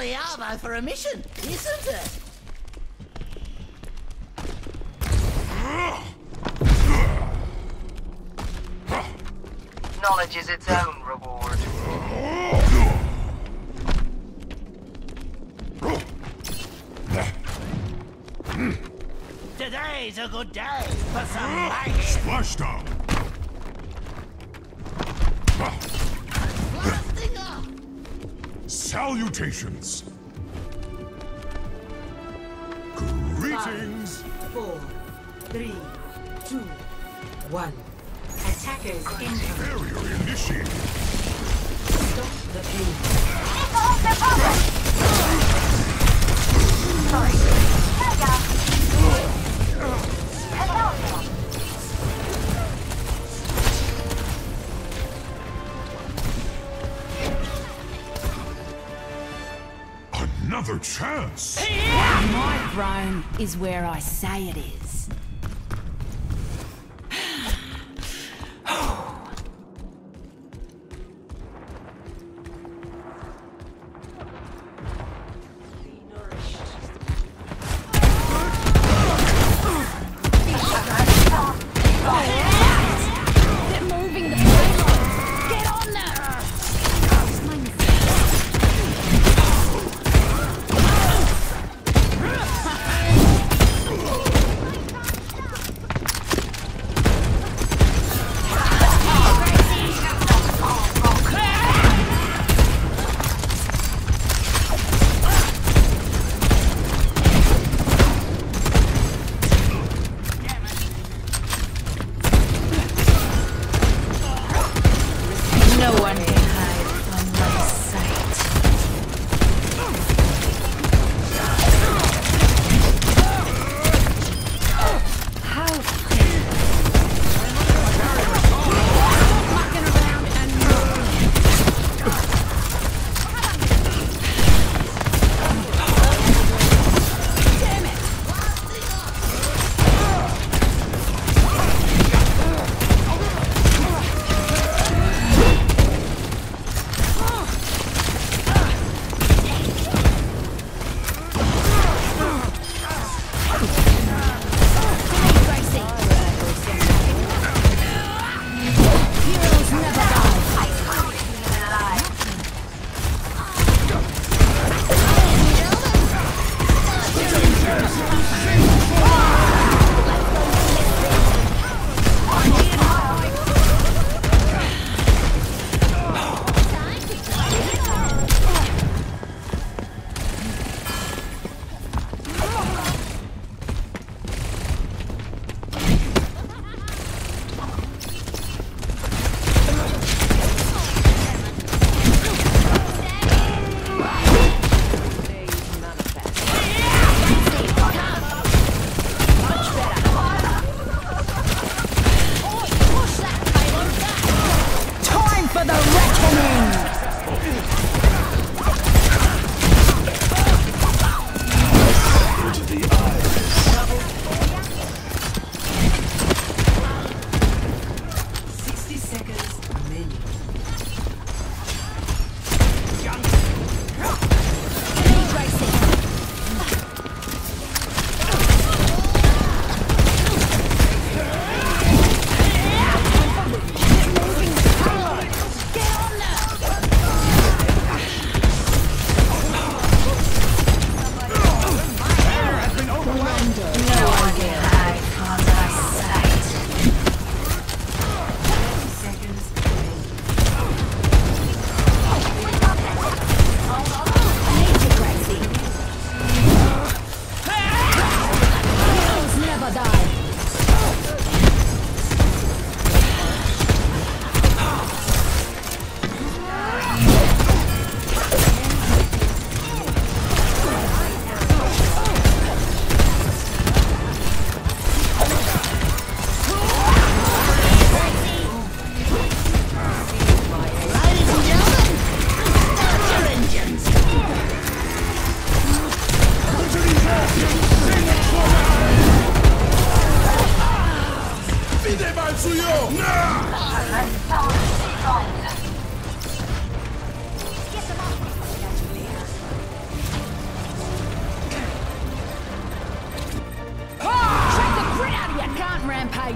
lovely armor for a mission, isn't it? Knowledge is its own reward. Today's a good day for some banging. Splashdown. Blasting up. Salutations. Greetings. 5, 4, 3, 2, 1. Attackers incoming. Barrier initiated. Stop the pain. Sorry. Another chance. My throne is where I say it is.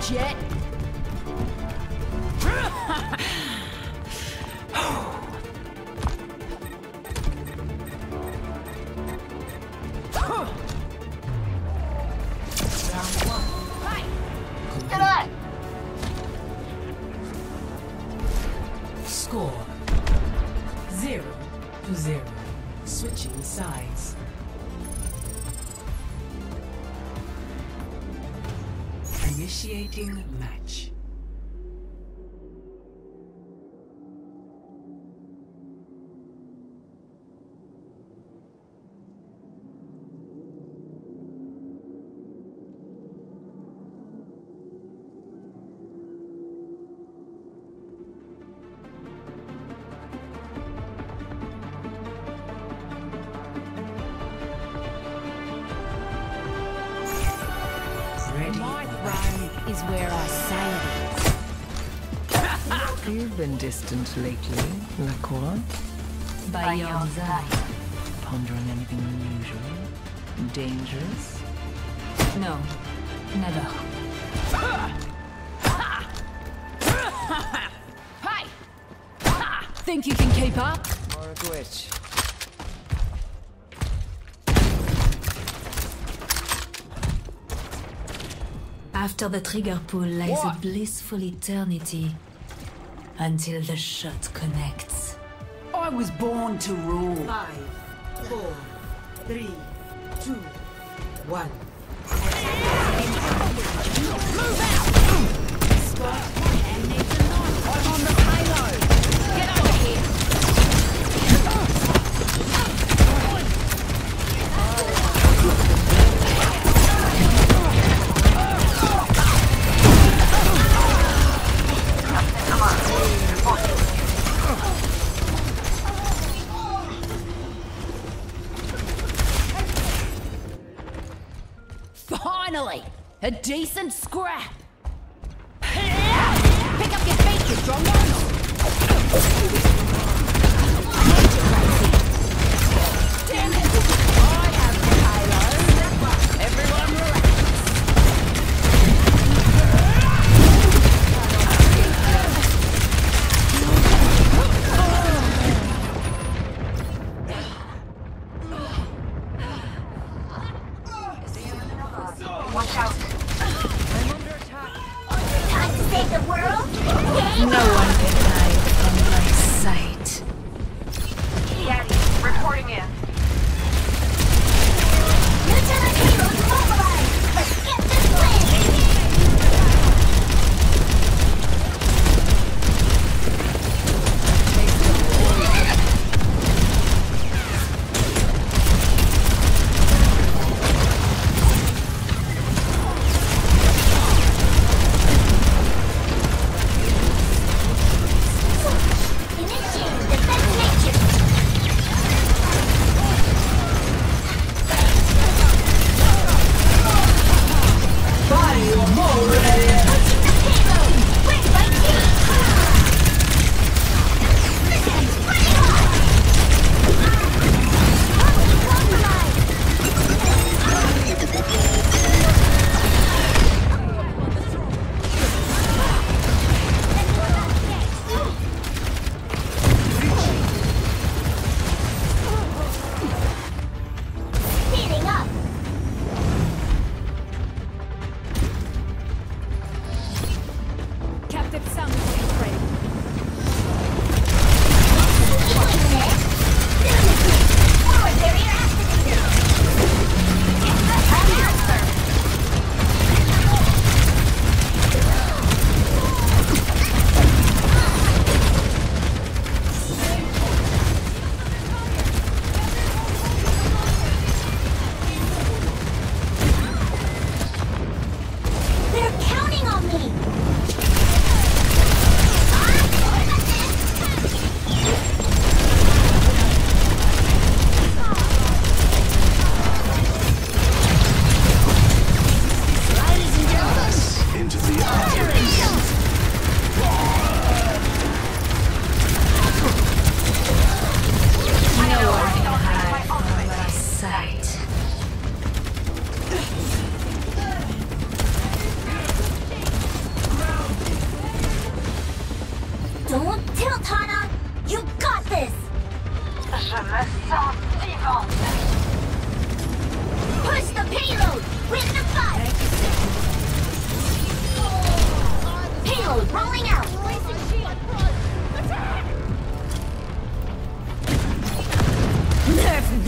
finished yet. G'day! Score 0-0. Switching sides. Initiating match. My throne is where I say it is. You've been distant lately, La Cour. By your design. Pondering anything unusual? Dangerous? No, never. Hey! Think you can keep up? Or a glitch? After the trigger pull lies a blissful eternity. Until the shot connects. I was born to rule. 5, 4, 3, 2, 1. Move out! Spot and needs a knife. I'm on the payload. Get over here. Finally, a decent scrap. Pick up your feet, you strong one. Damn it! I have the payload. Everyone relax. Watch out. I'm under attack. Time to save the world? No one can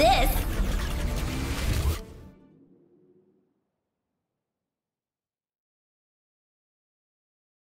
this.